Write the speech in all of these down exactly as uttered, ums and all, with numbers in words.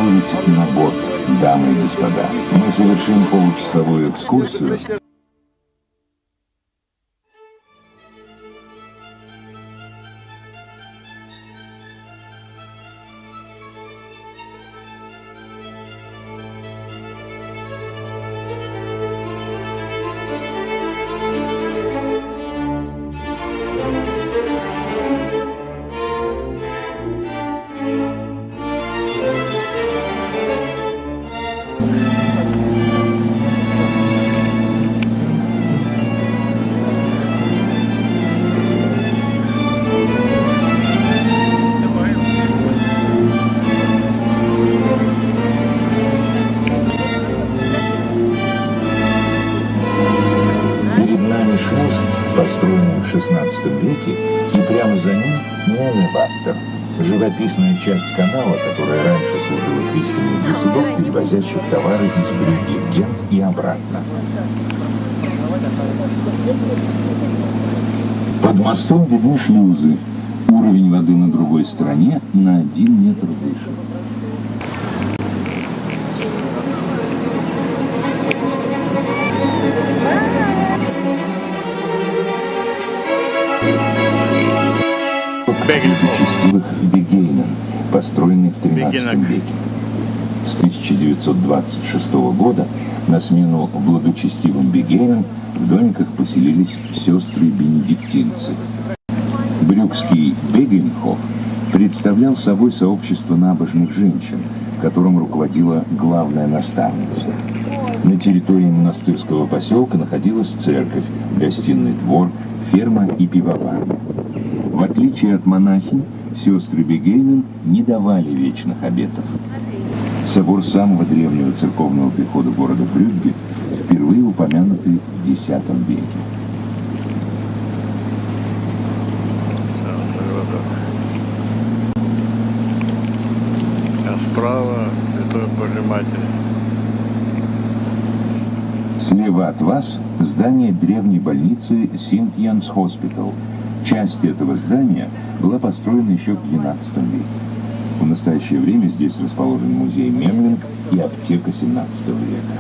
пожаловать на борт, дамы и господа. Мы совершим получасовую экскурсию. Построенный в шестнадцатом веке, и прямо за ним Нянебаттер, живописная часть канала, которая раньше служила пристанью для судов, перевозящих товары из Брюгге в Гент и обратно. Под мостом видны шлюзы. Уровень воды на другой стороне на один метр выше. Благочестивых Бегейнен, построенный в тринадцатом веке. С тысяча девятьсот двадцать шестого года на смену благочестивым Бегейнен в домиках поселились сестры-бенедиктинцы. Брюгский Бегейнхоф представлял собой сообщество набожных женщин, которым руководила главная наставница. На территории монастырского поселка находилась церковь, гостиный двор, ферма и пивоварня. В отличие от монахинь, сестры Бегейнен не давали вечных обетов. Собор самого древнего церковного прихода города Брюгге впервые упомянутый в десятом веке. А справа Святой Божьей Матери. Слева от вас здание древней больницы Синт-Янс Хоспитал. Часть этого здания была построена еще в двенадцатом веке. В настоящее время здесь расположен музей Мемлинг и аптека семнадцатого века.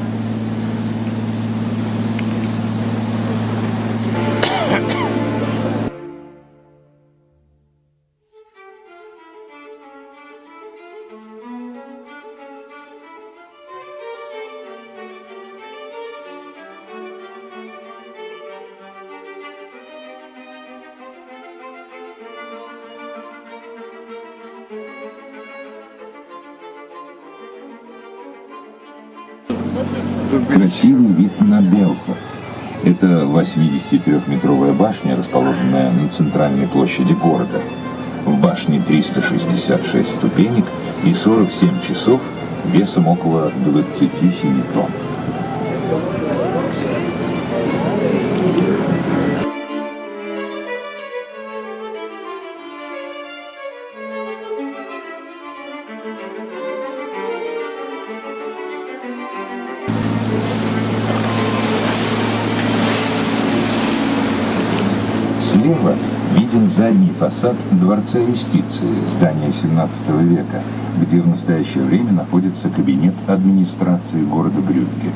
Красивый вид на Белфорд. Это восьмидесятитрёхметровая башня, расположенная на центральной площади города. В башне триста шестьдесят шесть ступенек и сорок семь часов весом около двадцати семи тонн. Слева виден задний фасад Дворца юстиции, здания семнадцатого века, где в настоящее время находится кабинет администрации города Брюгге.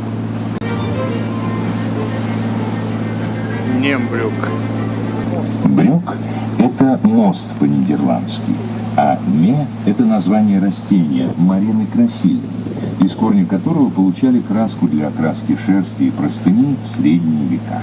Нембрюк. Брюк – это мост по-нидерландски, а ме – это название растения Марены красильни, из корня которого получали краску для окраски шерсти и простыней в средние века.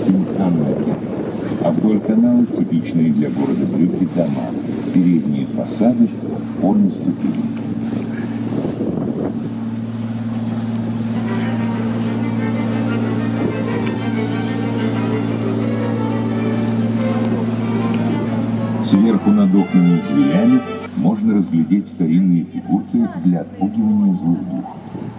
Симхануки, а вдоль канала типичные для города Брюгге дома, передние фасады в форме ступеней. Сверху над окнами и дверями можно разглядеть старинные фигурки для отпугивания злых духов.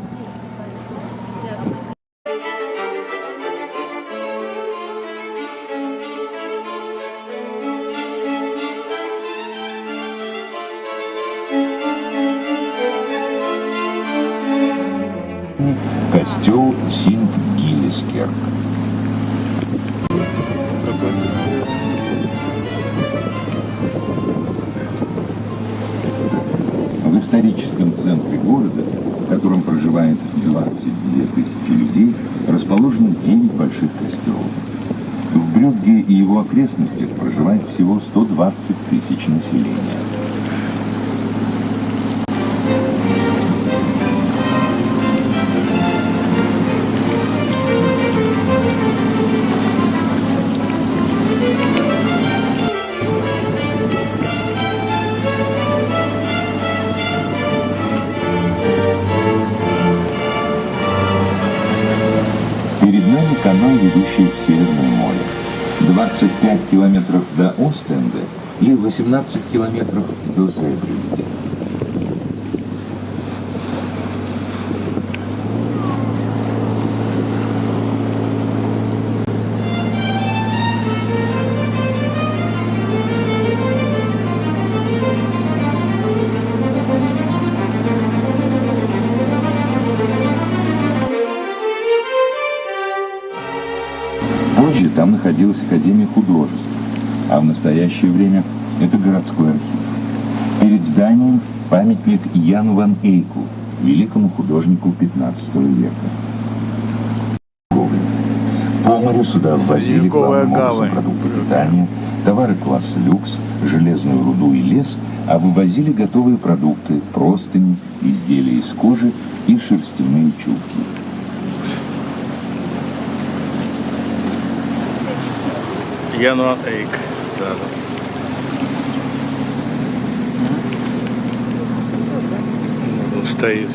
Костел Синт-Гиллескерк. В историческом центре города, в котором проживает двадцать две тысячи людей, расположено девять больших костелов. В Брюгге и его окрестностях проживает всего сто двадцать тысяч населения. Перед нами канал, ведущий в Северное море. двадцать пять километров до Остенда и восемнадцать километров до Зебрюгге. Позже там находилась Академия художеств, а в настоящее время это городской архив. Перед зданием памятник Яну ван Эйку, великому художнику пятнадцатого века. По морю сюда ввозили главным образом продукты питания, товары класса люкс, железную руду и лес, а вывозили готовые продукты, простыни, изделия из кожи и шерстяные чулки. Ян ван Эйк. Да. Он стоит.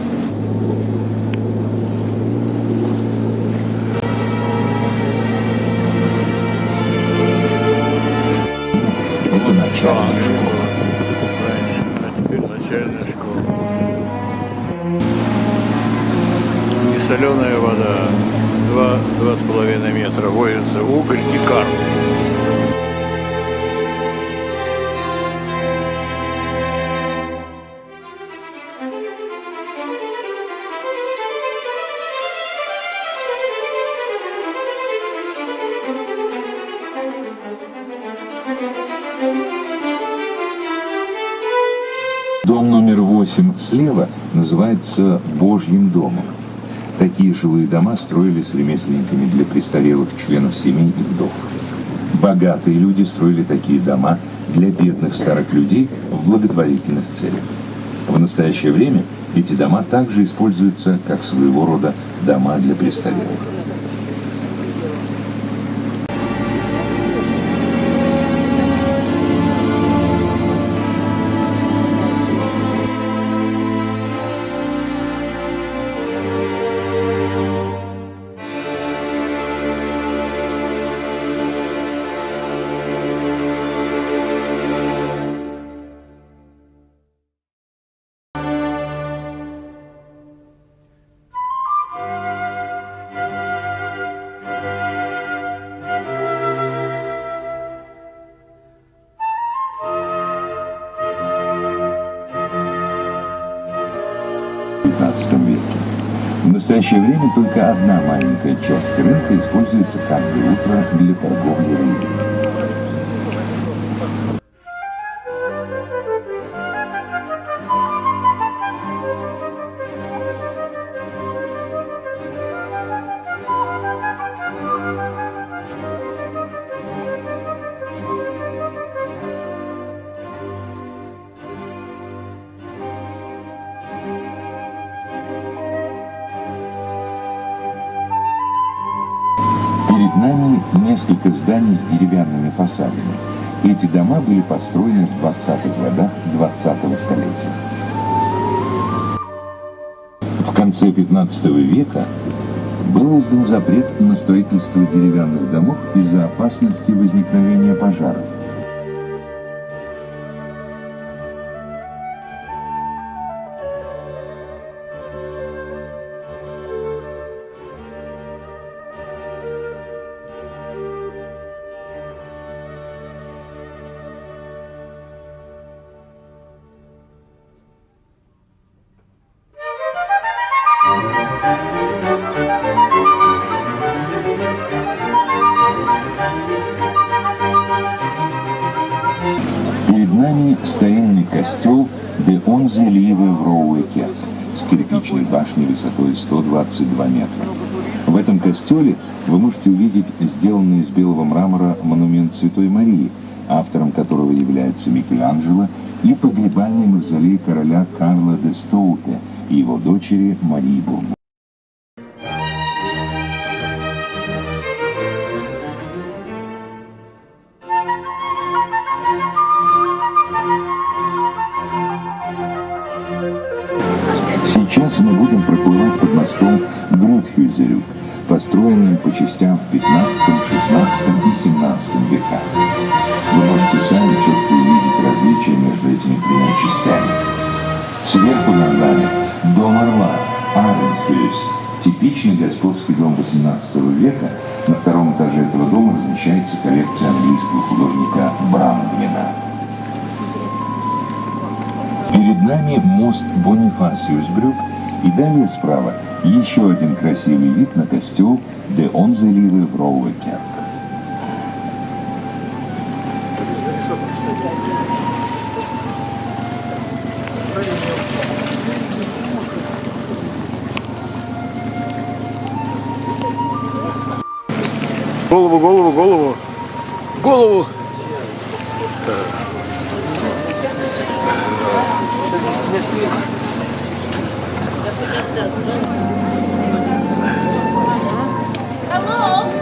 Это начальная школа. Раньше, а теперь начальная школа. Несоленая вода. Два, два с половиной метра. Возится уголь и карп. Дом номер восемь слева называется Божьим домом. Такие жилые дома строились ремесленниками для престарелых членов семей и вдов. Богатые люди строили такие дома для бедных старых людей в благотворительных целях. В настоящее время эти дома также используются как своего рода дома для престарелых. В пятнадцатом веке. В настоящее время только одна маленькая часть рынка используется каждое утро для торговли рыбой. Перед нами несколько зданий с деревянными фасадами. Эти дома были построены в двадцатых годах двадцатого столетия. В конце пятнадцатого века был издан запрет на строительство деревянных домов из-за опасности возникновения пожаров. Перед нами старинный костел де Onze Lieve Vrouwe Kerk с кирпичной башней высотой сто двадцать два метра. В этом костеле вы можете увидеть сделанный из белого мрамора монумент Святой Марии, автором которого является Микеланджело, и погребальный мавзолей короля Карла де Стоуте и его дочери Марии Бурбон. Сейчас мы будем проплывать под мостом Грютхюзерю, построенным по частям в пятнадцатом, шестнадцатом и семнадцатом веках. Вы можете сами четко увидеть различия между этими тремя частями. Сверху над нами дом орла, Аренхюз, типичный господский дом восемнадцатого века. На втором этаже этого дома размещается коллекция английского художника Брангмена. Перед нами мост Бонифасиусбрюк, и далее справа еще один красивый вид на костел де Onze Lieve Vrouwe Kerk. Голову, голову, голову, голову. Hello.